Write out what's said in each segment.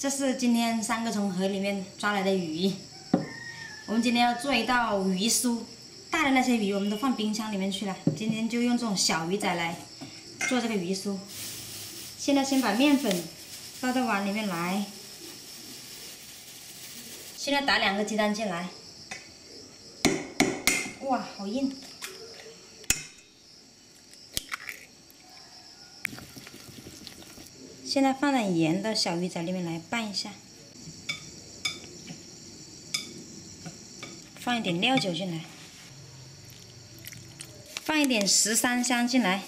这是今天3个从河里面抓来的鱼。我们今天要做一道鱼酥，大的那些鱼我们都放冰箱里面去了。今天就用这种小鱼仔来做这个鱼酥。现在先把面粉倒到碗里面来，现在打2个鸡蛋进来。哇，好硬！现在放点盐到小鱼仔里面来拌一下，放一点料酒进来，放一点13香进来，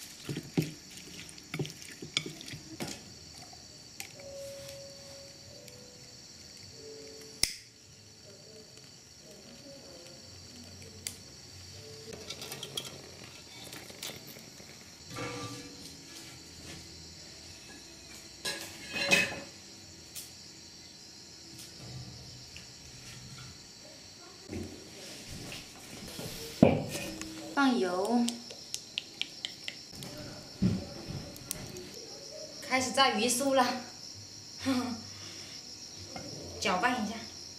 放油，开始炸鱼酥了，搅拌一下。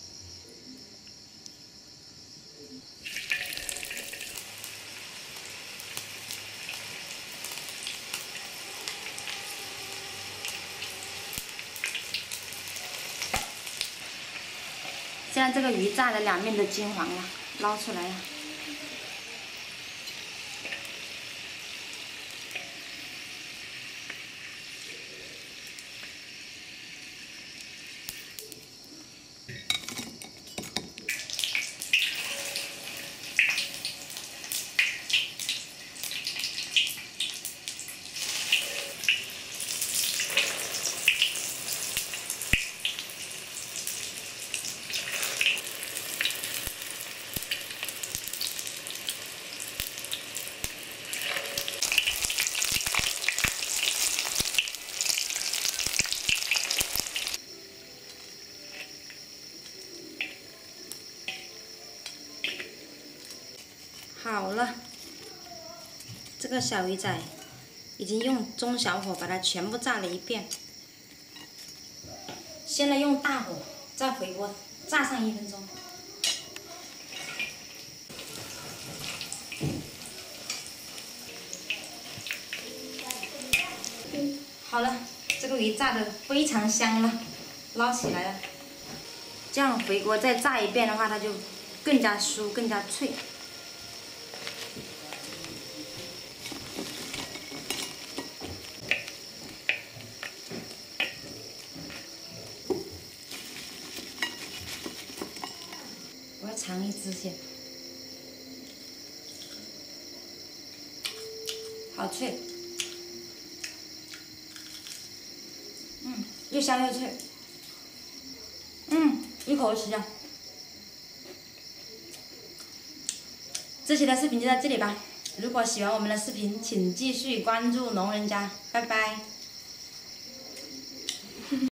现在这个鱼炸的两面都金黄了，捞出来了。好了，这个小鱼仔已经用中小火把它全部炸了一遍。现在用大火再回锅炸上1分钟。好了，这个鱼炸的非常香了，捞起来了。这样回锅再炸一遍的话，它就更加酥，更加脆。我要尝一只先，好脆，又香又脆，一口吃掉。这期的视频就到这里吧，如果喜欢我们的视频，请继续关注龙人家，拜拜。